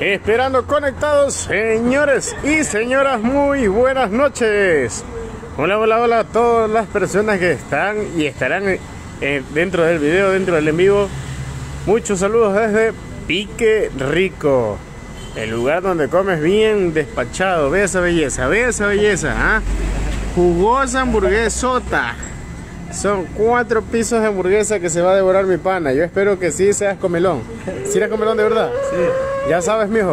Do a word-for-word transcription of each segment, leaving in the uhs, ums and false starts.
Esperando conectados, señores y señoras, muy buenas noches. Hola, hola, hola a todas las personas que están y estarán eh, dentro del video, dentro del en vivo. Muchos saludos desde Pique Rico, el lugar donde comes bien despachado. Ve esa belleza, ve esa belleza, ¿ah? Jugosa hamburguesota. Son cuatro pisos de hamburguesa que se va a devorar mi pana. Yo espero que sí seas comelón. ¿Sí eres comelón de verdad? Sí. Ya sabes, mijo.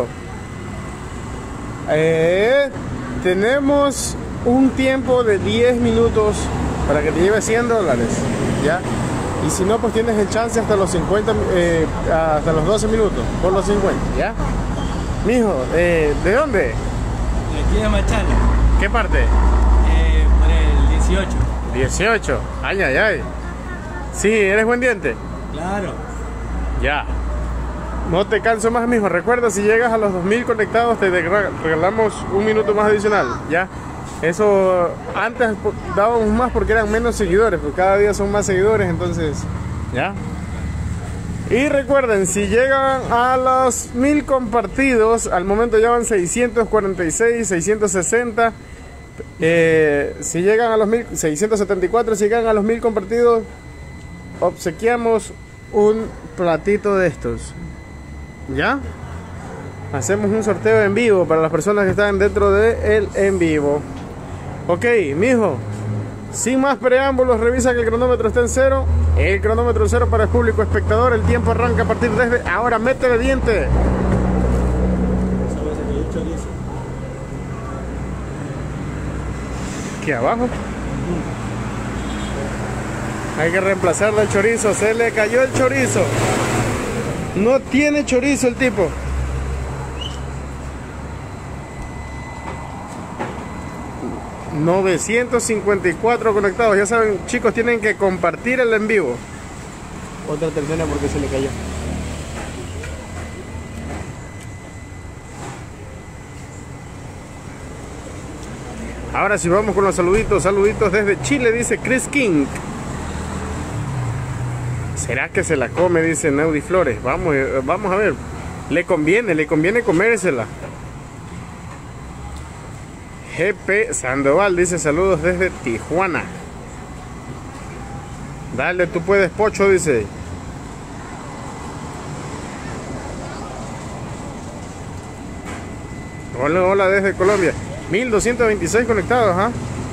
Eh, tenemos un tiempo de diez minutos para que te lleve cien dólares. ¿Ya? Y si no, pues tienes el chance hasta los cincuenta, eh, hasta los doce minutos. Por los cincuenta, ¿ya? Mijo, eh, ¿de dónde? De aquí de Machala. ¿Qué parte? Eh, por el dieciocho. dieciocho. Ay, ay, ay. Sí, ¿eres buen diente? Claro. Ya. No te canso más, mijo. Recuerda, si llegas a los dos mil conectados, te regalamos un minuto más adicional. Ya. Eso antes dábamos más porque eran menos seguidores, porque cada día son más seguidores, entonces. Ya. Y recuerden, si llegan a los mil compartidos, al momento ya van seiscientos cuarenta y seis, seiscientos sesenta. Eh, si llegan a los mil, seiscientos setenta y cuatro, si llegan a los mil compartidos, obsequiamos un platito de estos. ¿Ya? Hacemos un sorteo en vivo para las personas que están dentro de el en vivo. Ok, mijo, sin más preámbulos, revisa que el cronómetro está en cero. El cronómetro en cero para el público espectador. El tiempo arranca a partir desde ahora. Métele diente. Aquí abajo. Hay que reemplazarle el chorizo. Se le cayó el chorizo. No tiene chorizo el tipo. novecientos cincuenta y cuatro conectados. Ya saben, chicos, tienen que compartir el en vivo. Otra tercera porque se le cayó. Ahora sí vamos con los saluditos. Saluditos desde Chile, dice Chris King. ¿Será que se la come? Dice Neudi Flores. Vamos, vamos a ver. Le conviene, le conviene comérsela. G P Sandoval dice saludos desde Tijuana. Dale, tú puedes, Pocho, dice. Hola, hola desde Colombia. mil doscientos veintiséis conectados, ¿ah?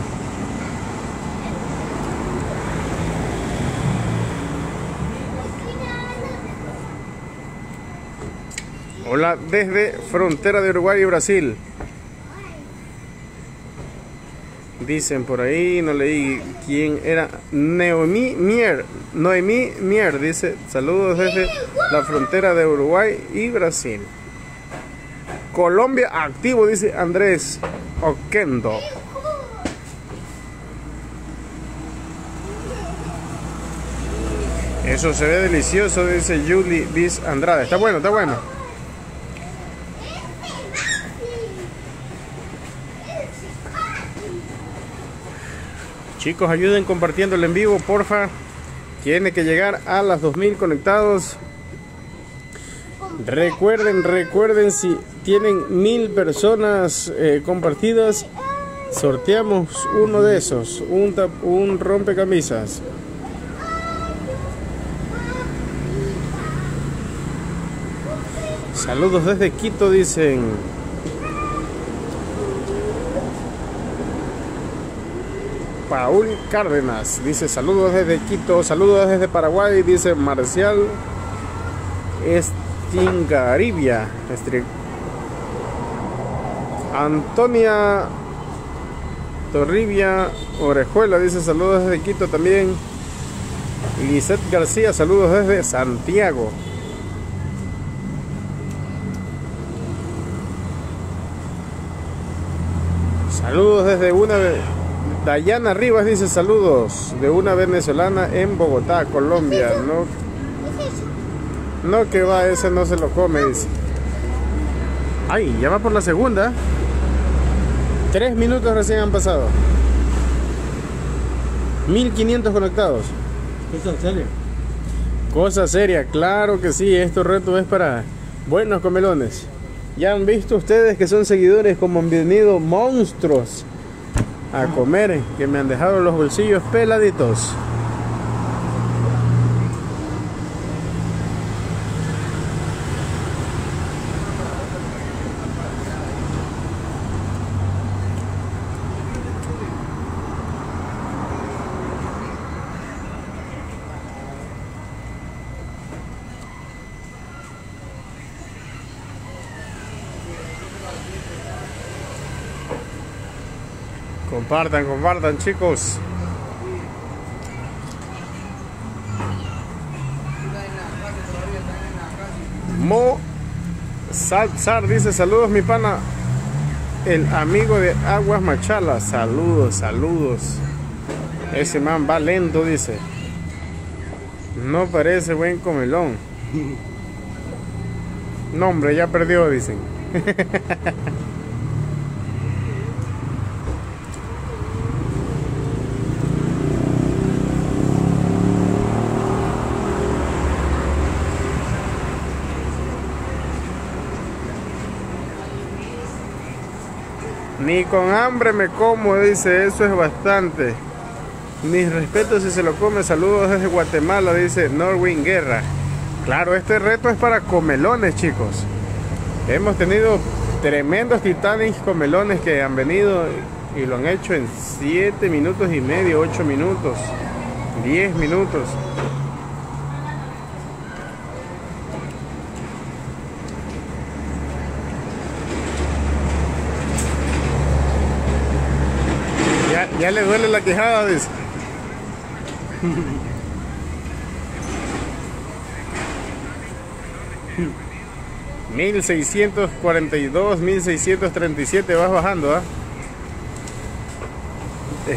Hola desde frontera de Uruguay y Brasil. Dicen por ahí, no leí quién era. Noemí Mier. Noemí Mier dice saludos desde la frontera de Uruguay y Brasil. Colombia activo, dice Andrés Oquendo. Eso se ve delicioso, dice Julie Bis Andrade. Está bueno, está bueno. Chicos, ayuden compartiendo el en vivo, porfa. Tiene que llegar a las dos mil conectados. Recuerden, recuerden, si tienen mil personas eh, compartidas, sorteamos uno de esos, un, un rompecamisas. Saludos desde Quito, dicen. Paul Cárdenas dice saludos desde Quito, saludos desde Paraguay, dice Marcial Estingaribia. Estri... Antonia Torribia Orejuela dice saludos desde Quito también. Lisette García, saludos desde Santiago. Saludos desde una vez. Dayana Rivas dice saludos de una venezolana en Bogotá, Colombia. No, no que va, ese no se lo come, dice. Ay, ya va por la segunda. Tres minutos recién han pasado. mil quinientos conectados. ¿Cosa seria? Cosa seria, claro que sí. Estos retos es para buenos comelones. Ya han visto ustedes que son seguidores como han venido monstruos a comer, que me han dejado los bolsillos peladitos. Compartan, compartan, chicos. Mo Salzar dice: saludos mi pana, el amigo de Aguas Machala. Saludos, saludos. Ese man va lento, dice. No parece buen comelón. No, hombre, ya perdió, dicen. Ni con hambre me como, dice, eso es bastante. Mis respetos si se lo come. Saludos desde Guatemala, dice Norwin Guerra. Claro, este reto es para comelones, chicos. Hemos tenido tremendos titanes comelones que han venido y lo han hecho en siete minutos y medio, ocho minutos, diez minutos. Ya, ya le duele la quijada, dice. mil seiscientos cuarenta y dos, mil seiscientos treinta y siete, vas bajando, ¿ah? ¿eh?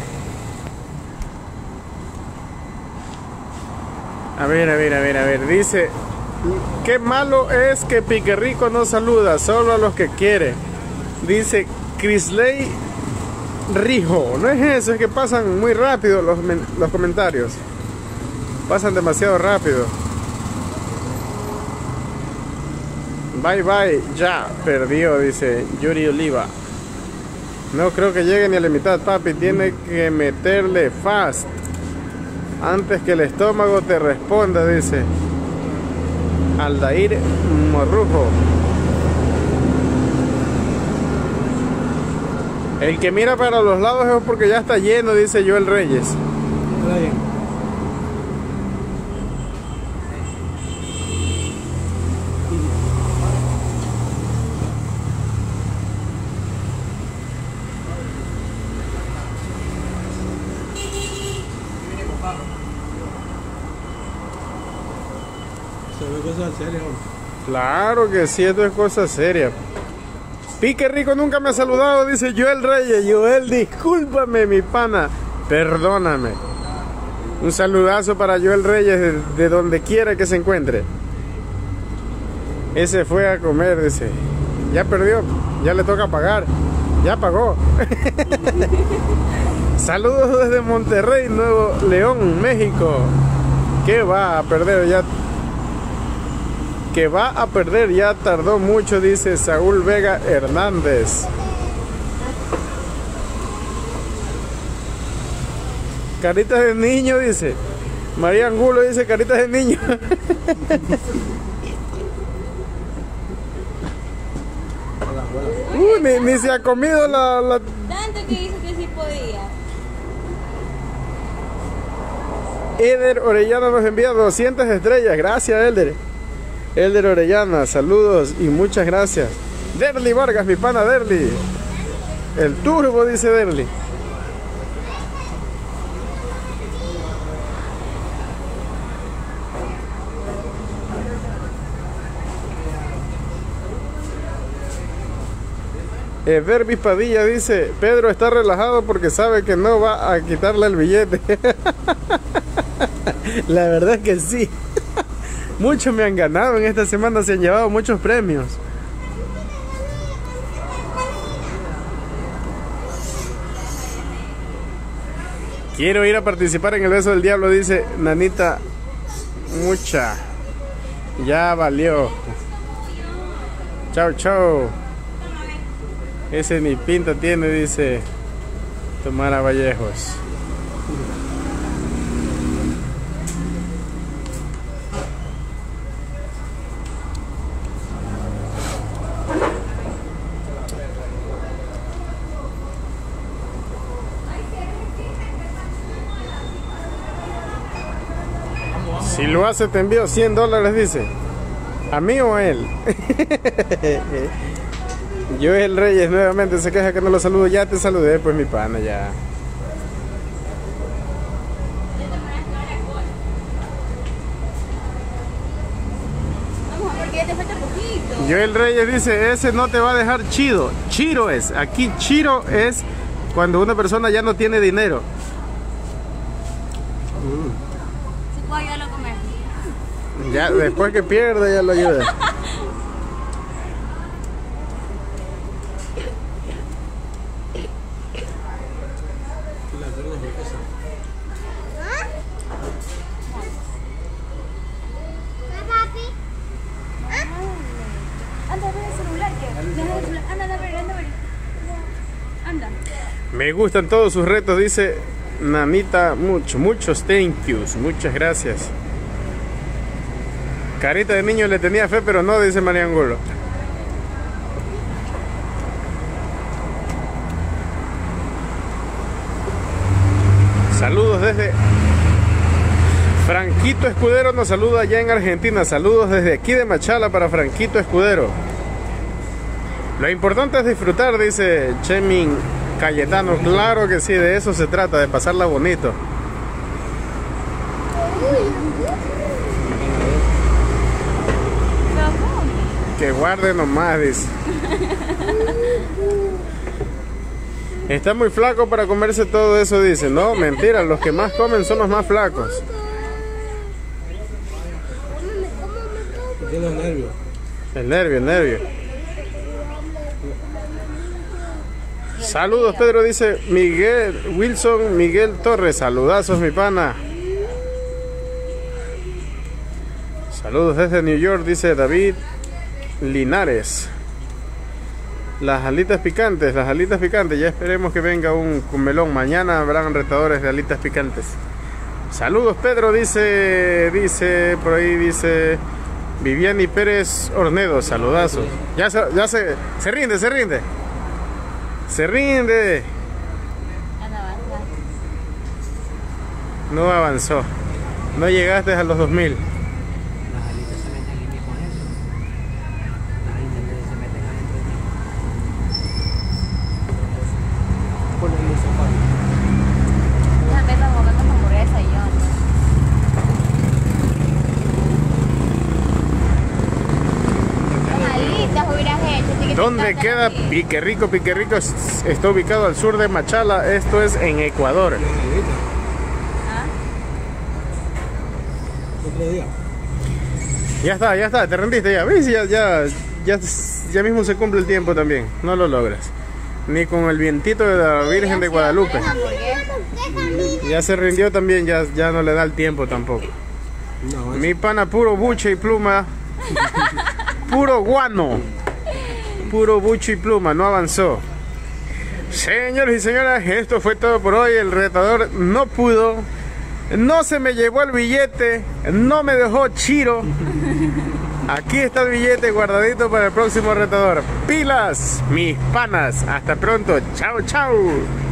A ver, a ver, a ver, a ver, dice: qué malo es que Pique Rico no saluda, solo a los que quiere. Dice Crisley Rijo. No es eso, es que pasan muy rápido los, los comentarios. Pasan demasiado rápido. Bye bye, ya perdió, dice Yuri Oliva. No creo que llegue ni a la mitad, papi. Tiene que meterle fast antes que el estómago te responda, dice Aldair Morrujo. El que mira para los lados es porque ya está lleno, dice Joel Reyes. Se ve cosas serias. Claro que sí, esto es cosa seria. Pique Rico nunca me ha saludado, dice Joel Reyes. Joel, discúlpame, mi pana. Perdóname. Un saludazo para Joel Reyes de, de donde quiera que se encuentre. Ese fue a comer, dice. Ya perdió, ya le toca pagar. Ya pagó. Saludos desde Monterrey, Nuevo León, México. ¿Qué va a perder ya? Que va a perder, ya tardó mucho, dice Saúl Vega Hernández. Caritas de niño, dice María Angulo, dice caritas de niño. uh, ni, ni se ha comido la, la... Tanto que hizo que sí podía. Eder Orellana nos envía doscientas estrellas. Gracias, Eder. Elder Orellana, saludos y muchas gracias. Derly Vargas, mi pana Derly. El turbo, dice Derly. Eh, Verbi Padilla dice: Pedro está relajado porque sabe que no va a quitarle el billete. La verdad es que sí. Muchos me han ganado en esta semana, se han llevado muchos premios. Quiero ir a participar en el beso del diablo, dice Nanita Mucha. Ya valió. Chao, chao. Ese ni pinta tiene, dice Tomara Vallejos. Si lo hace te envío cien dólares, dice. ¿A mí o a él? Joel Reyes nuevamente se queja que no lo saludo. Ya te saludé, pues mi pana, ya. Joel Reyes dice, ese no te va a dejar chido. Chiro es. Aquí chiro es cuando una persona ya no tiene dinero. Mm. Puedo ayudarlo a comer. Ya, después que pierde ya lo ayuda. Anda a ver el celular, que deja el celular. Anda, anda a ver, anda a ver. Anda. Me gustan todos sus retos, dice Nanita. Mucho, muchos thank yous. Muchas gracias. Carita de niño le tenía fe, pero no, dice María Angulo. Saludos desde Franquito Escudero, nos saluda allá en Argentina. Saludos desde aquí de Machala para Franquito Escudero. Lo importante es disfrutar, dice Chemin Cayetano. Claro que sí, de eso se trata, de pasarla bonito. Que guarde nomás, dice. Está muy flaco para comerse todo eso, dice. No, mentira, los que más comen son los más flacos. Tiene nervio. El nervio, el nervio. Saludos, Pedro, dice Miguel Wilson Miguel Torres. Saludazos, mi pana. Saludos desde New York, dice David Linares. Las alitas picantes, las alitas picantes. Ya esperemos que venga un melón. Mañana habrán retadores de alitas picantes. Saludos, Pedro, dice, dice, por ahí dice Viviani Pérez Ornedo. Saludazos. Ya se, ya se, se rinde, se rinde. Se rinde. No avanzó. No llegaste a los dos mil. Las alitas se meten en el mismo adentro. Las alitas se meten adentro. Por el sofá. Déjame ver comiendo hamburguesa y yo. Las alitas hubieras hecho. ¿Dónde queda Pique Rico? Pique Rico está ubicado al sur de Machala. Esto es en Ecuador. Otro día. Ya está, ya está, te rendiste ya. ¿Ves? Ya, ya, ya, ya mismo se cumple el tiempo también. No lo logras. Ni con el vientito de la Virgen de Guadalupe. Ya se rindió también, ya, ya no le da el tiempo tampoco. No, Mi pana puro buche y pluma. Puro guano. Puro buche y pluma, no avanzó. Señores y señoras, esto fue todo por hoy. El retador no pudo. No se me llevó el billete. No me dejó chiro. Aquí está el billete guardadito para el próximo retador. Pilas, mis panas. Hasta pronto. Chao, chao.